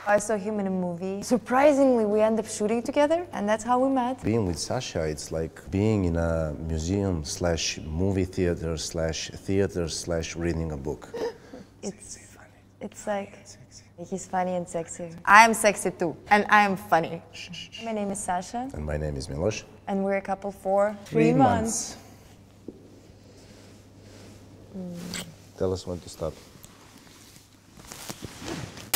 I saw him in a movie. Surprisingly, we ended up shooting together, and that's how we met. Being with Sasha, it's like being in a museum slash movie theater slash theater slash reading a book. It's like, he's funny and sexy. I'm sexy too, and I'm funny. My name is Sasha. And my name is Milos. And we're a couple for 3 months. Tell us when to stop.